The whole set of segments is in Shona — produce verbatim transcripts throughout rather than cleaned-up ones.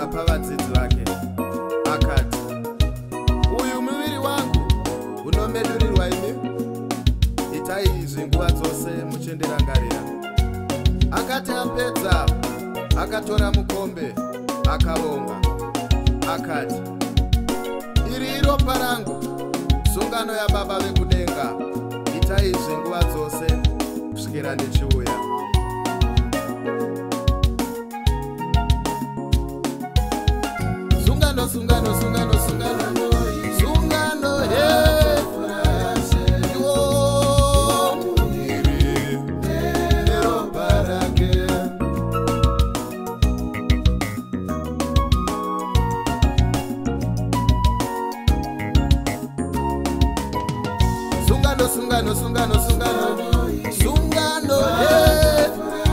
akapa vadzidzi vake akati, uyu muviri wangu unomedurirwa imi, itai izvi nguva dzose muchenderangarira. Akati apedza akatora mukombe akavonga akati, iri iropa rangu, sungano yababa vekudenga, itai izvi nguva dzose kusvikira ndichiuya. Sungano, sungano, sungano, sungano, sungano, hey, yo, iri neropa rake. Sungano, sungano, sungano, sungano, sungano, hey,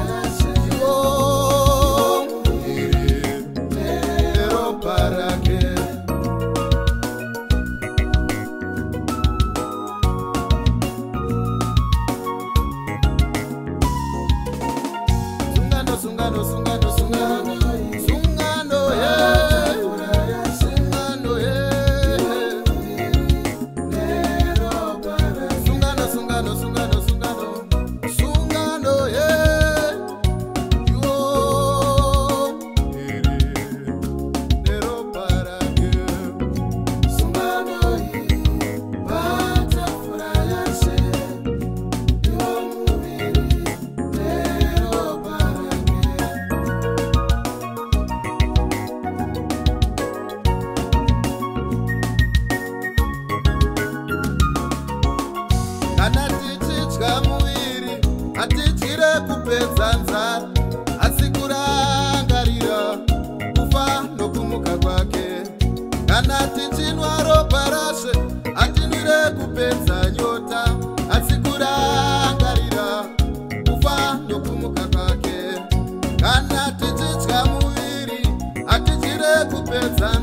yo, iri neropa rake. Sungano, sungano, sungano, sungano, sungano, hey, sungano, hey, sungano, sungano, sungano, sungano, sungano, hey, yo, iri neropa rake. Sungano bata furayase, yo muviri neropa rake. Kana tichidya muviri hatidyire kupedza nzara, asi kurangarira kufa nokumuka kwake. Kana tichinwa ropa rashe hatinwire kupedza nyota, asi kurangarira kufa nokumuka kwake. Kana tichidya muviri hatidyire kupedza